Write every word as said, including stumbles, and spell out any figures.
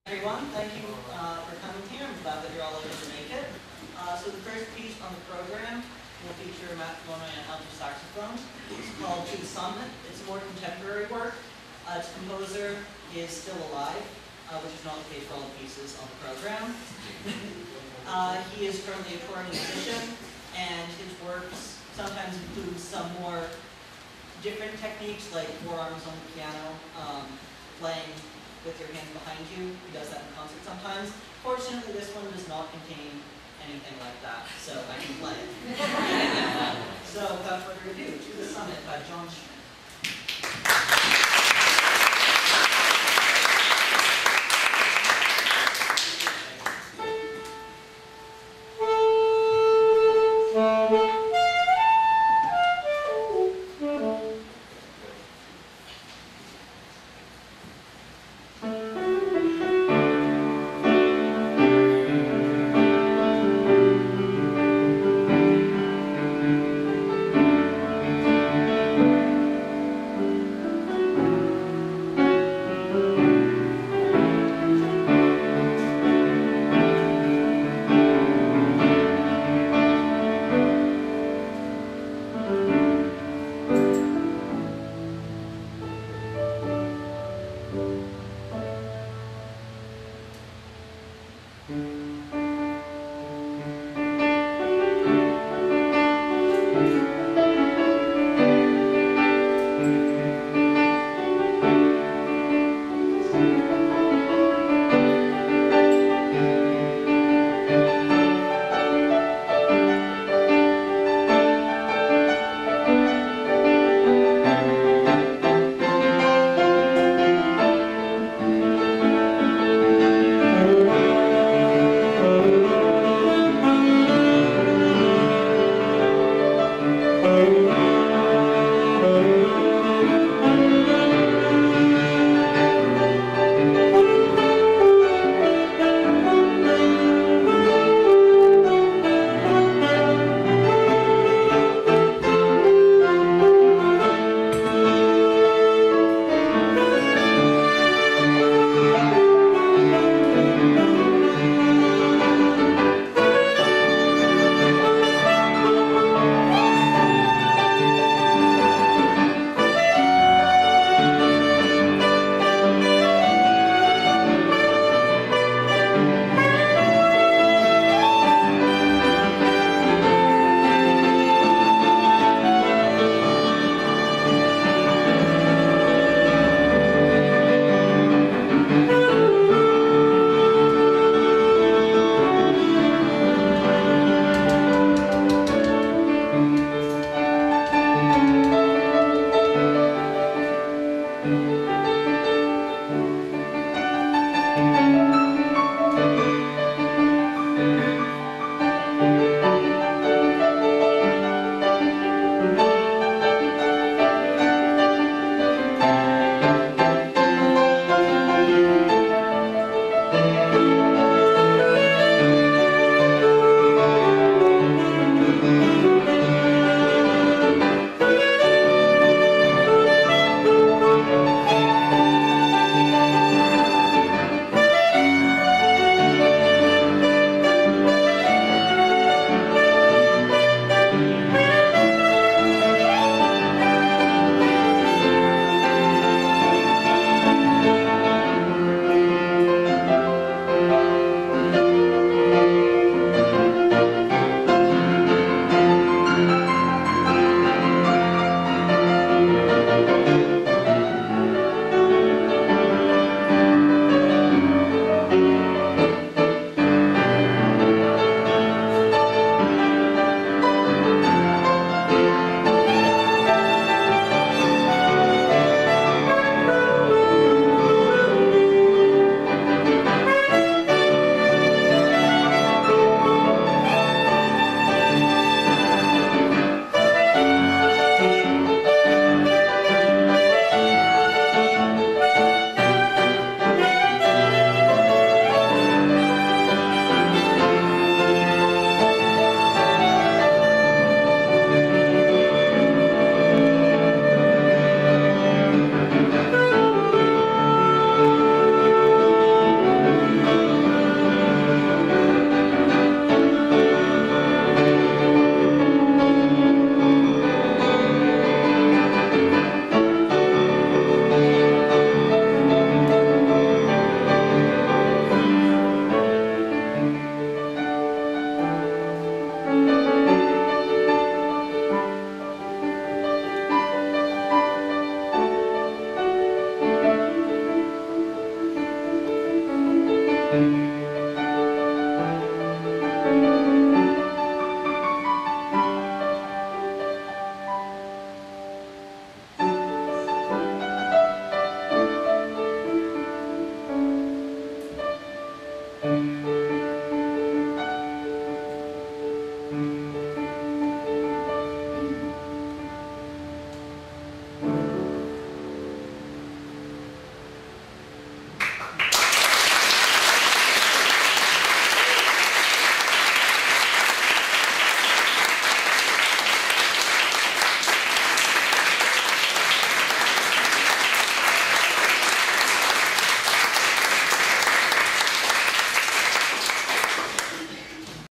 Everyone, thank you uh, for coming here. I'm glad that you're all able to make it. Uh, so the first piece on the program will feature Flournoy and Alto saxophone. It's called To the Summit. It's a more contemporary work. Uh, its composer is still alive, uh, which is not the case for all the pieces on the program. uh, he is currently a touring musician, and his works sometimes include some more different techniques like forearms on the piano, um, playing with your hands behind you. He does that in concert sometimes. Fortunately, this one does not contain anything like that, so I can play it. So without further ado, To the Summit by Jon Schmidt. Thank